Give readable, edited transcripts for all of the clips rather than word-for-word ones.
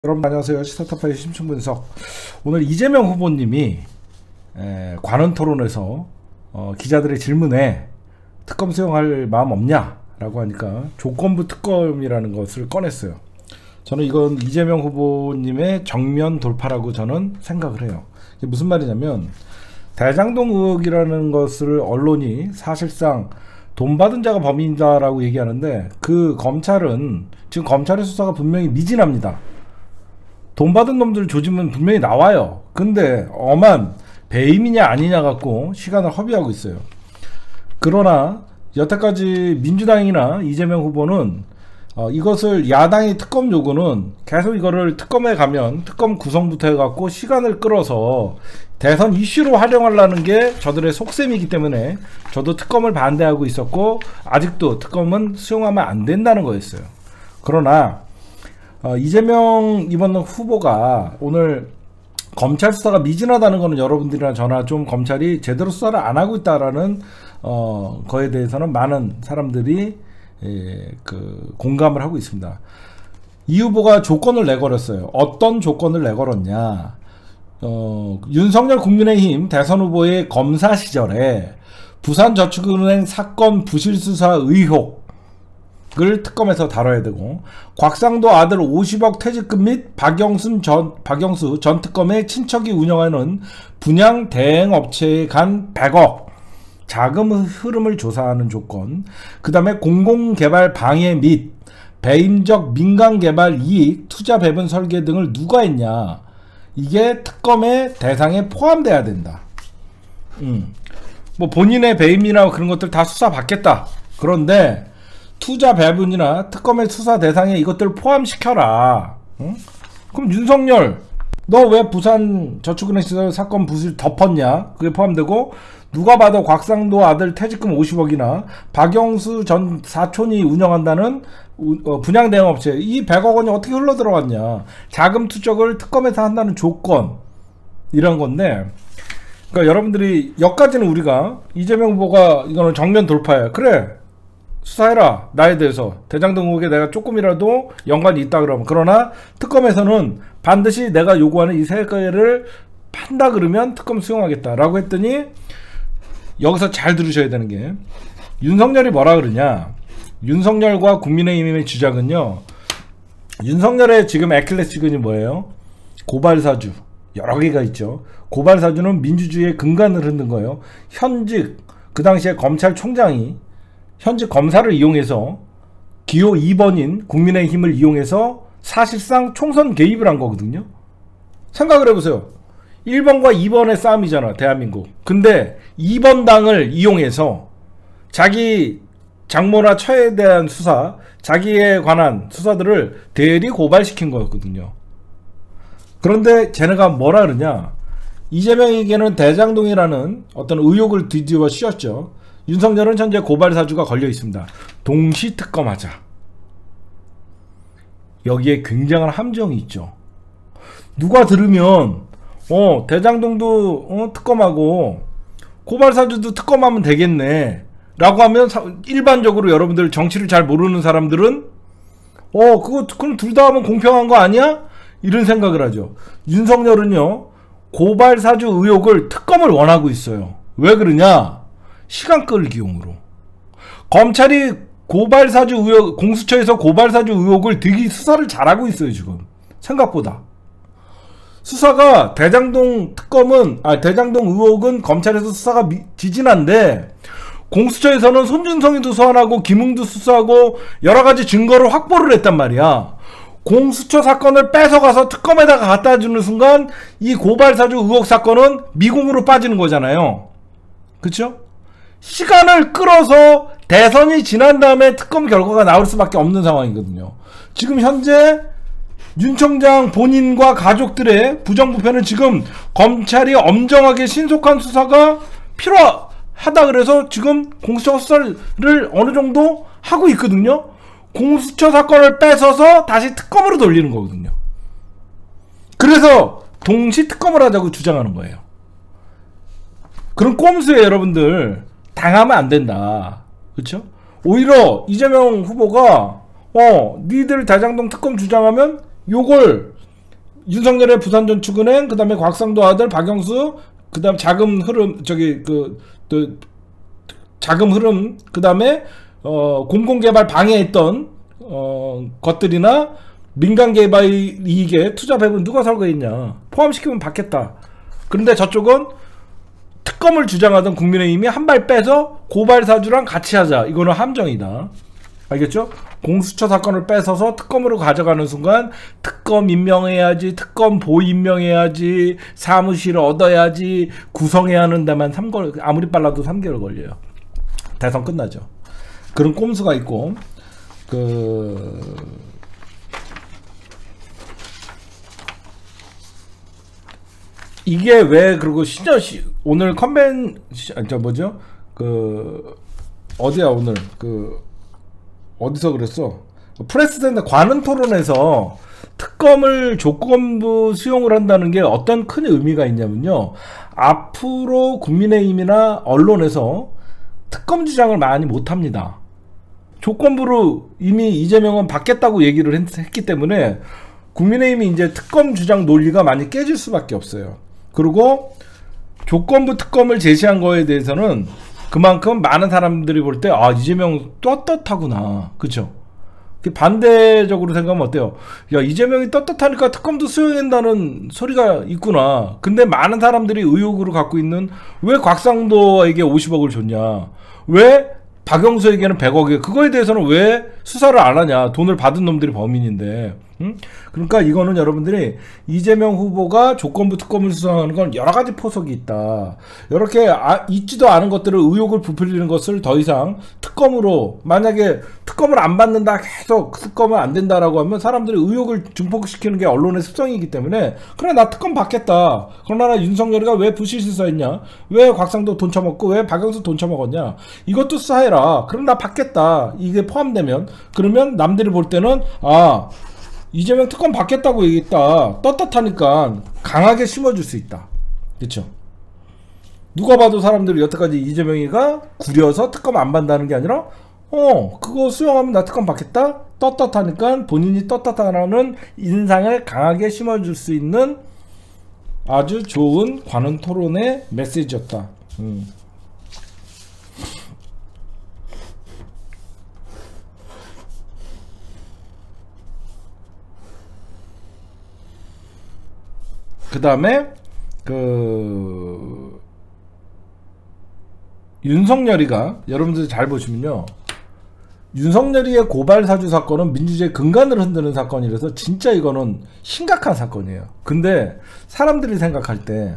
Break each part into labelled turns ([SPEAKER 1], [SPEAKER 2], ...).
[SPEAKER 1] 여러분 안녕하세요. 스타트파의 심층분석. 오늘 이재명 후보님이 관훈 토론에서 기자들의 질문에 특검 수용할 마음 없냐 라고 하니까 조건부 특검이라는 것을 꺼냈어요. 저는 이건 이재명 후보님의 정면 돌파라고 저는 생각을 해요. 이게 무슨 말이냐면, 대장동 의혹이라는 것을 언론이 사실상 돈 받은 자가 범인이다라고 얘기하는데, 그 검찰은 지금 검찰의 수사가 분명히 미진합니다. 돈 받은 놈들 조짐은 분명히 나와요. 근데 엄한 배임이냐 아니냐 갖고 시간을 허비하고 있어요. 그러나 여태까지 민주당이나 이재명 후보는 이것을 야당의 특검 요구는 계속 이거를 특검에 가면 특검 구성부터 해갖고 시간을 끌어서 대선 이슈로 활용하려는 게 저들의 속셈이기 때문에 저도 특검을 반대하고 있었고, 아직도 특검은 수용하면 안 된다는 거였어요. 그러나 이재명 이번 후보가 오늘 검찰 수사가 미진하다는 거는 여러분들이나 저나 좀 검찰이 제대로 수사를 안 하고 있다라는 거에 대해서는 많은 사람들이 공감을 하고 있습니다. 이 후보가 조건을 내걸었어요. 어떤 조건을 내걸었냐? 윤석열 국민의힘 대선 후보의 검사 시절에 부산저축은행 사건 부실 수사 의혹 을 특검에서 다뤄야 되고, 곽상도 아들 50억 퇴직금 및 박영수 전 특검의 친척이 운영하는 분양 대행업체에 간 100억 자금 흐름을 조사하는 조건, 그 다음에 공공개발 방해 및 배임적 민간개발 이익 투자 배분 설계 등을 누가 했냐, 이게 특검의 대상에 포함돼야 된다. 뭐 본인의 배임이나 그런 것들 다 수사 받겠다. 그런데 투자 배분이나 특검의 수사 대상에 이것들을 포함시켜라. 응? 그럼 윤석열, 너 왜 부산 저축은행 사건 부실 덮었냐? 그게 포함되고, 누가 봐도 곽상도 아들 퇴직금 50억이나 박영수 전 사촌이 운영한다는 분양 대행업체, 이 100억 원이 어떻게 흘러 들어갔냐? 자금 투적을 특검에서 한다는 조건, 이런 건데, 그러니까 여러분들이 여기까지는 우리가 이재명 후보가 이거는 정면 돌파야. 그래, 수사해라. 나에 대해서 대장동 의혹에 내가 조금이라도 연관이 있다 그러면. 그러나 특검에서는 반드시 내가 요구하는 이 세 가지를 판다 그러면 특검 수용하겠다 라고 했더니, 여기서 잘 들으셔야 되는 게, 윤석열이 뭐라 그러냐, 윤석열과 국민의힘의 주장은요, 윤석열의 지금 애킬레스건이 뭐예요? 고발사주. 여러 개가 있죠. 고발사주는 민주주의의 근간을 흔든 거예요. 현직 그 당시에 검찰총장이 현직 검사를 이용해서 기호 2번인 국민의힘을 이용해서 사실상 총선 개입을 한 거거든요. 생각을 해보세요. 1번과 2번의 싸움이잖아, 대한민국. 근데 2번 당을 이용해서 자기 장모나 처에 대한 수사, 자기에 관한 수사들을 대리 고발시킨 거였거든요. 그런데 쟤네가 뭐라 그러냐, 이재명에게는 대장동이라는 어떤 의혹을 뒤집어 씌웠죠. 윤석열은 현재 고발사주가 걸려 있습니다. 동시 특검하자. 여기에 굉장한 함정이 있죠. 누가 들으면 대장동도 특검하고 고발사주도 특검하면 되겠네 라고 하면, 일반적으로 여러분들 정치를 잘 모르는 사람들은 그럼 둘 다 하면 공평한 거 아니야? 이런 생각을 하죠. 윤석열은요, 고발사주 의혹을 특검을 원하고 있어요. 왜 그러냐? 시간 끌기용으로. 검찰이 고발사주 의혹, 공수처에서 고발사주 의혹을 되게 수사를 잘하고 있어요, 지금. 생각보다. 수사가, 대장동 의혹은 검찰에서 수사가 지진한데, 공수처에서는 손준성이도 소환하고 김웅도 수사하고 여러가지 증거를 확보를 했단 말이야. 공수처 사건을 뺏어가서 특검에다가 갖다 주는 순간 이 고발사주 의혹 사건은 미궁으로 빠지는 거잖아요. 그쵸? 시간을 끌어서 대선이 지난 다음에 특검 결과가 나올 수밖에 없는 상황이거든요. 지금 현재 윤 총장 본인과 가족들의 부정부패는 지금 검찰이 엄정하게 신속한 수사가 필요하다 그래서 지금 공수처 수사를 어느 정도 하고 있거든요. 공수처 사건을 뺏어서 다시 특검으로 돌리는 거거든요. 그래서 동시 특검을 하자고 주장하는 거예요. 그런 꼼수에 여러분들 당하면 안 된다. 그렇죠? 오히려 이재명 후보가 니들 대장동 특검 주장하면 요걸 윤석열의 부산저축은행, 그 다음에 곽상도 아들 박영수, 그 다음 자금 흐름, 또 자금 흐름, 그 다음에 공공개발 방해했던 것들이나 민간 개발 이익에 투자 배분 누가 설거했냐. 포함시키면 받겠다. 그런데 저쪽은 특검을 주장하던 국민의힘이 한 발 빼서 고발사주랑 같이 하자. 이거는 함정이다. 알겠죠? 공수처 사건을 뺏어서 특검으로 가져가는 순간 특검 임명해야지, 특검 보 임명해야지, 사무실 얻어야지, 구성해야 하는 데만 3개월, 아무리 빨라도 3개월 걸려요. 대선 끝나죠. 그런 꼼수가 있고, 이게 왜, 그리고 오늘 어디야, 오늘, 어디서 그랬어? 프레스센터 관훈 토론에서 특검을 조건부 수용을 한다는 게 어떤 큰 의미가 있냐면요. 앞으로 국민의힘이나 언론에서 특검 주장을 많이 못합니다. 조건부로 이미 이재명은 받겠다고 얘기를 했기 때문에 국민의힘이 이제 특검 주장 논리가 많이 깨질 수밖에 없어요. 그리고 조건부 특검을 제시한 거에 대해서는 그만큼 많은 사람들이 볼 때 이재명 떳떳하구나. 그쵸? 반대적으로 생각하면 어때요? 야, 이재명이 떳떳하니까 특검도 수용한다는 소리가 있구나. 근데 많은 사람들이 의혹으로 갖고 있는, 왜 곽상도에게 50억을 줬냐, 왜 박영수에게는 100억이에요. 그거에 대해서는 왜 수사를 안 하냐. 돈을 받은 놈들이 범인인데. 그러니까 이거는 여러분들이 이재명 후보가 조건부 특검을 수사하는 건 여러 가지 포석이 있다. 이렇게 있지도 않은 것들을 의혹을 부풀리는 것을 더 이상 특검으로, 만약에 특검을 안 받는다, 계속 특검은 안 된다라고 하면 사람들이 의혹을 증폭시키는 게 언론의 습성이기 때문에, 그래 나 특검 받겠다. 그러나 윤석열이가 왜 부실 수사했냐, 왜 곽상도 돈 처먹고 왜 박영수 돈 처먹었냐, 이것도 수사해라. 그럼 나 받겠다. 이게 포함되면, 그러면 남들이 볼 때는 이재명 특검 받겠다고 얘기했다. 떳떳하니까 강하게 심어줄 수 있다. 그쵸? 누가 봐도 사람들이 여태까지 이재명이가 구려서 특검 안 받는다는 게 아니라, 그거 수용하면 나 특검 받겠다? 떳떳하니까 본인이 떳떳하다는 인상을 강하게 심어줄 수 있는 아주 좋은 관훈 토론의 메시지였다. 그 다음에 윤석열이가, 여러분들 잘 보시면요, 윤석열이의 고발사주 사건은 민주주의의 근간을 흔드는 사건이라서 진짜 이거는 심각한 사건이에요. 근데 사람들이 생각할 때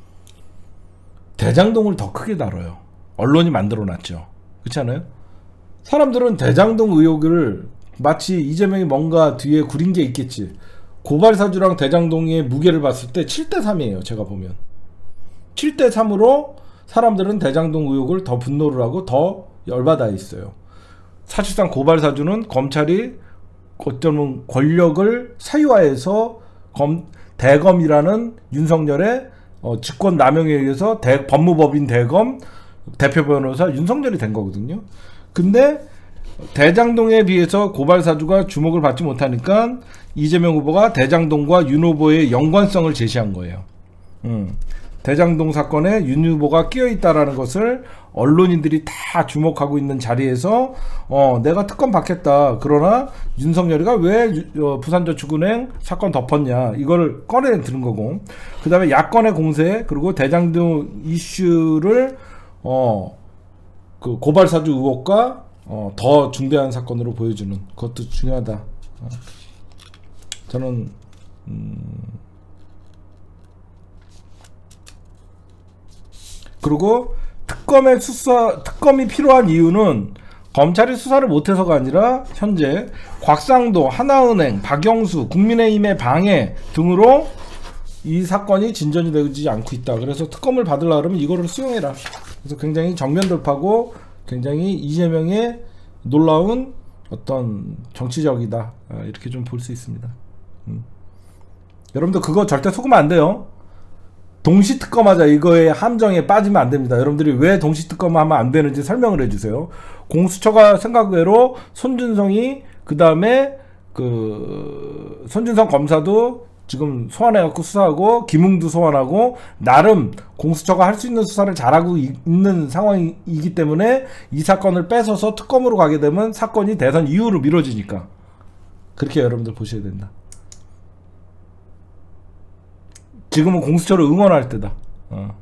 [SPEAKER 1] 대장동을 더 크게 다뤄요. 언론이 만들어놨죠. 그렇지 않아요? 사람들은 대장동 의혹을 마치 이재명이 뭔가 뒤에 구린 게 있겠지. 고발사주랑 대장동의 무게를 봤을 때 7대3이에요. 제가 보면 7대3으로 사람들은 대장동 의혹을 더 분노를 하고 더 열받아 있어요. 사실상 고발사주는 검찰이 어쩌면 권력을 사유화해서 대검이라는 윤석열의 직권 남용에 의해서 법무법인 대검 대표 변호사 윤석열이 된 거거든요. 근데 대장동에 비해서 고발사주가 주목을 받지 못하니까 이재명 후보가 대장동과 윤 후보의 연관성을 제시한 거예요. 대장동 사건에 윤 후보가 끼어있다라는 것을 언론인들이 다 주목하고 있는 자리에서 내가 특검 받겠다. 그러나 윤석열이가 왜 부산저축은행 사건 덮었냐, 이거를 꺼내 드는 거고, 그 다음에 야권의 공세, 그리고 대장동 이슈를 그 고발사주 의혹과 더 중대한 사건으로 보여주는 그것도 중요하다. 저는 그리고 특검이 필요한 이유는 검찰이 수사를 못해서가 아니라 현재 곽상도, 하나은행, 박영수, 국민의힘의 방해 등으로 이 사건이 진전이 되지 않고 있다. 그래서 특검을 받으려고 그러면 이거를 수용해라. 그래서 굉장히 정면 돌파고 굉장히 이재명의 놀라운 어떤 정치적이다, 이렇게 좀 볼 수 있습니다. 여러분들 그거 절대 속으면 안 돼요. 동시 특검하자, 이거의 함정에 빠지면 안 됩니다. 여러분들이 왜 동시 특검하면 안 되는지 설명을 해주세요. 공수처가 생각외로 손준성이, 그 다음에 손준성 검사도 지금 소환해갖고 수사하고 김웅도 소환하고 나름 공수처가 할 수 있는 수사를 잘하고 있는 상황이기 때문에 이 사건을 뺏어서 특검으로 가게 되면 사건이 대선 이후로 미뤄지니까 그렇게 여러분들 보셔야 된다. 지금은 공수처를 응원할 때다.